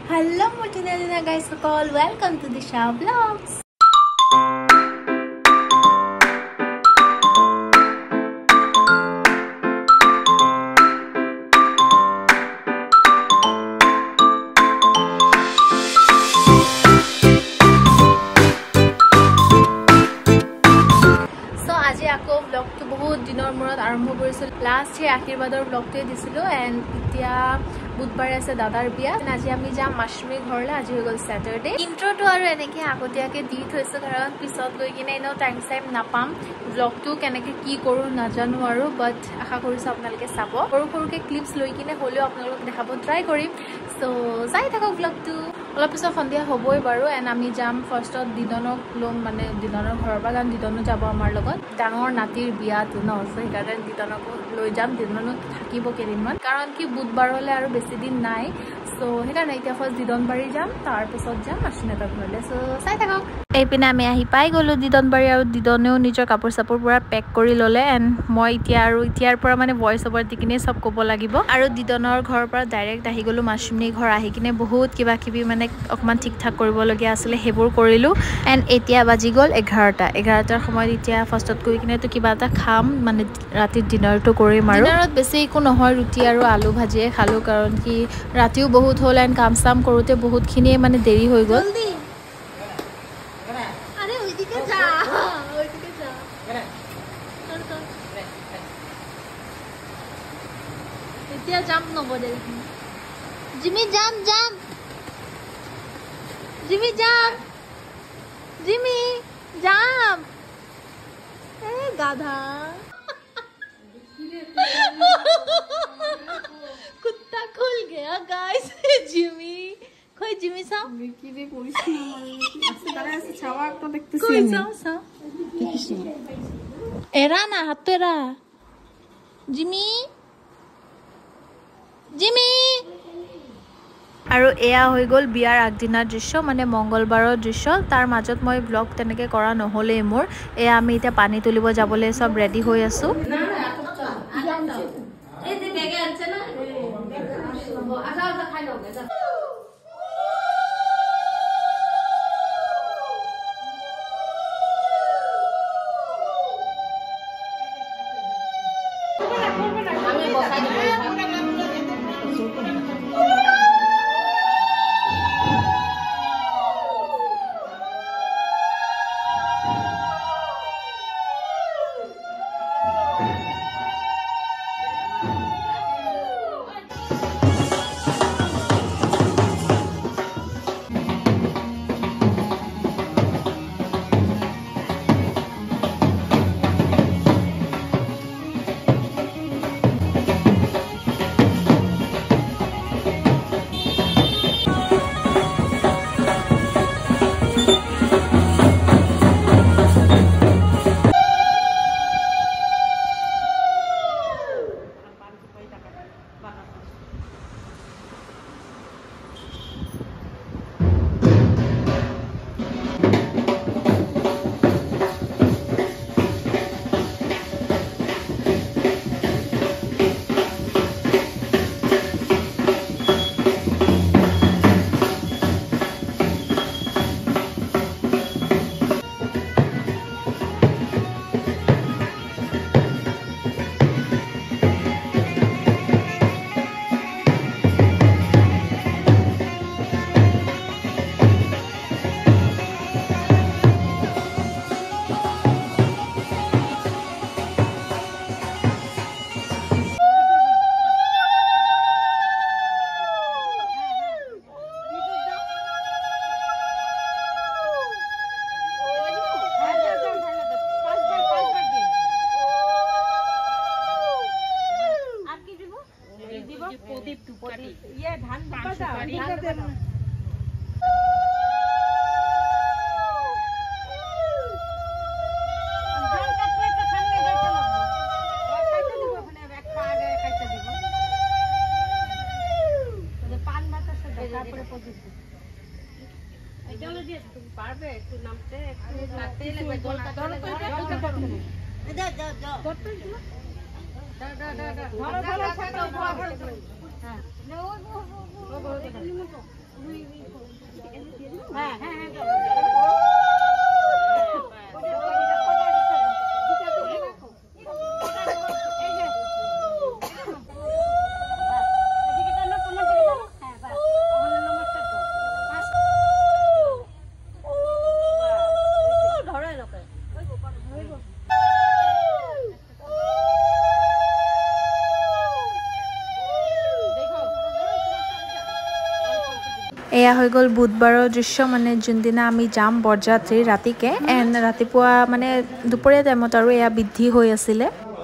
Hello Multina guys, welcome to the Shah Vlogs. ব্লগটো বহুত দিনৰ মূৰত আৰম্ভ কৰিছিল লাষ্ট হে আশীৰ্বাদৰ ব্লগটোৱে দিছিলো এণ্ড এতিয়া বুধবাৰে আছে দাদাৰ বিয়া আজি আমি যাম মাছমি ঘৰলৈ আজি হৈ গ'ল স্যাটাৰডে ইন্ট্ৰোটো আৰু এনেকৈ আগতীয়াকৈ দি থৈছো কাৰণ পিছত গৈ কিনে এনেও টাইম নাপাম ব্লগটো কেনেকৈ কি কৰোঁ নাজানো আৰু বাট আশা কৰিছোঁ আপোনালোকে চাব সৰু সৰুকৈ ক্লিপছ লৈ কিনে হ'লেও আপোনালোকক দেখাব ট্ৰাই কৰিম চ' যাই থাকক ব্লগটো অলপ পিছত সন্ধিয়া হ'বই বাৰু এণ্ড আমি যাম ফাৰ্ষ্টত দিদনক ল'ম মানে দিদনৰ ঘৰৰ পৰা কাৰণ দিদনো যাব আমাৰ লগত ডাঙৰ নাতিৰ বিয়াটো ন চ' সেইকাৰণে দিদনকো লৈ যাম দিদনো থাকিব কেইদিনমান কাৰণ কি বুধবাৰলৈ আৰু বেছি দিন নাই চ' সেইকাৰণে এতিয়া ফাৰ্ষ্ট দিদনবাৰী যাম তাৰপিছত যাম মাছনেতৰ ঘৰলৈ চ' চাই থাকক এইপিনে আমি আহি পাই গ'লোঁ দিদনবাৰী আৰু দিদনেও নিজৰ কাপোৰ চাপোৰ পুৰা পেক কৰি ল'লে এণ্ড মই এতিয়াৰ পৰা মানে ভইচ অভাৰ দি কিনে চব ক'ব লাগিব আৰু দিদনৰ ঘৰৰ পৰা ডাইৰেক্ট আহি গ'লোঁ মাছনি ঘৰ আহি কিনে বহুত কিবা কিবি মানে অকণমান ঠিক ঠাক কৰিবলগীয়া আছিলে সেইবোৰ কৰিলোঁ এণ্ড এতিয়া বাজি গ'ল 11টাৰ সময়ত এতিয়া ফাৰ্ষ্টত গৈ কিনেতো কিবা এটা খাম মানে ৰাতিৰ ডিনাৰটো কৰিম আৰু ডিনাৰত বেছি একো নহয় ৰুটি আৰু আলু ভাজিয়ে খালোঁ কাৰণ কি ৰাতিও বহুত হ'ল এণ্ড কাম চাম কৰোঁতে বহুতখিনিয়ে মানে দেৰি হৈ গ'ল এতিয়া যাম নবদে জিমি যাম জিমি যাম এ গাধা कुत्ता खुल गया गाइस जिमी कोई जिमी सा কি রে কইছ না আজকে তারা আছে ছাওয়া একটা দেখতেছি আমি কই যাও দেখিস এরা না হাত এরা জিমি আৰু এয়া হৈ গ'ল বিয়াৰ আগদিনাৰ দৃশ্য মানে মংগলবাৰৰ দৃশ্য তাৰ মাজত মই ব্লগ তেনেকৈ কৰা নহ'লেই মোৰ এয়া আমি এতিয়া পানী তুলিব যাবলৈ চব ৰেডি হৈ আছোঁ ये धान পারবে একটু নামতে একটু নামতে লাগবে দল দল করে যা যা যা করতে দিও দা দা দা দা ধরো ধরো ছোট হ্যাঁ নে ও ও ও এয়া হৈ গ'ল বুধবাৰৰ দৃশ্য মানে যোনদিনা আমি যাম বৰযাত্ৰী ৰাতিকে এণ্ড ৰাতিপুৱা মানে দুপৰীয়া টাইমত আৰু এয়া বৃদ্ধি হৈ আছিলে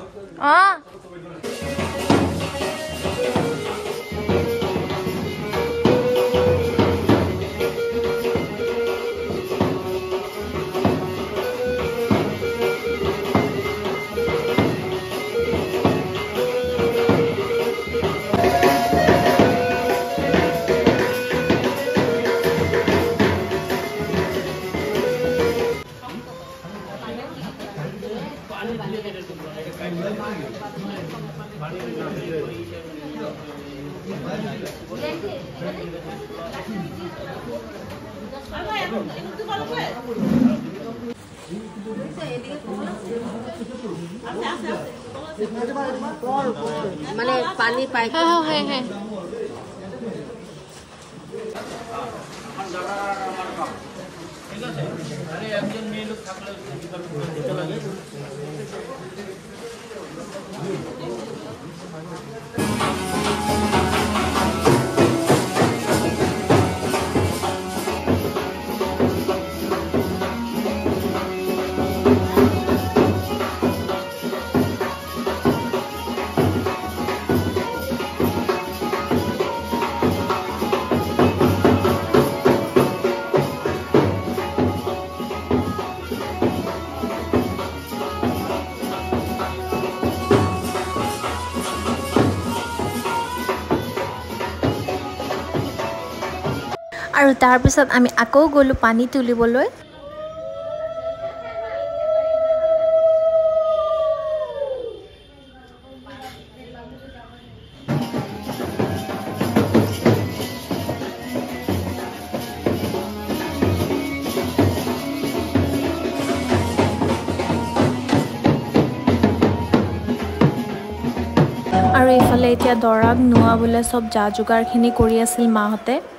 মানে পানি পাই আৰু তাৰ পিছত আমি আকৌ গ'লো পানী তুলিবলৈ আৰু ইফালে এতিয়া দৰাক নোৱাবলৈ সব যা যোগাৰখিনি কৰি আছিল মাহঁতে